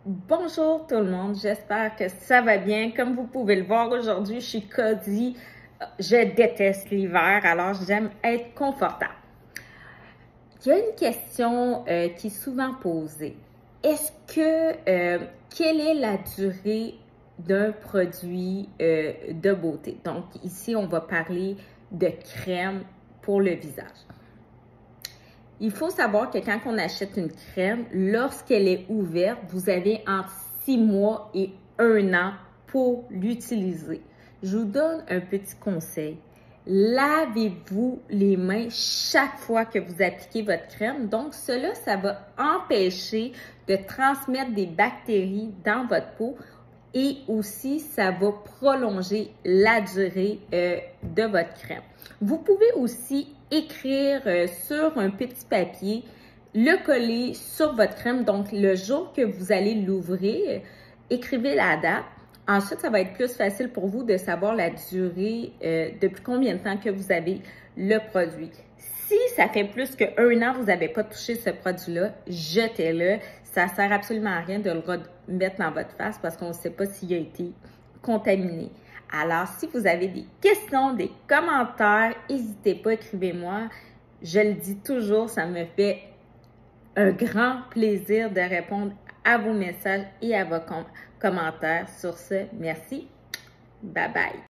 Bonjour tout le monde, j'espère que ça va bien. Comme vous pouvez le voir aujourd'hui, je suis cosy. Je déteste l'hiver, alors j'aime être confortable. Il y a une question qui est souvent posée. Quelle est la durée d'un produit de beauté? Donc ici, on va parler de crème pour le visage. Il faut savoir que quand on achète une crème, lorsqu'elle est ouverte, vous avez entre 6 mois et 1 an pour l'utiliser. Je vous donne un petit conseil. Lavez-vous les mains chaque fois que vous appliquez votre crème. Donc, cela, ça va empêcher de transmettre des bactéries dans votre peau et aussi, ça va prolonger la durée de votre crème. Vous pouvez aussi écrire sur un petit papier, le coller sur votre crème. Donc, le jour que vous allez l'ouvrir, écrivez la date. Ensuite, ça va être plus facile pour vous de savoir la durée, depuis combien de temps que vous avez le produit. Si ça fait plus qu'1 an, vous n'avez pas touché ce produit-là, jetez-le. Ça ne sert absolument à rien de le remettre dans votre face parce qu'on ne sait pas s'il a été contaminé. Alors, si vous avez des questions, des commentaires, n'hésitez pas, écrivez-moi. Je le dis toujours, ça me fait un grand plaisir de répondre à vos messages et à vos commentaires. Sur ce, merci. Bye bye.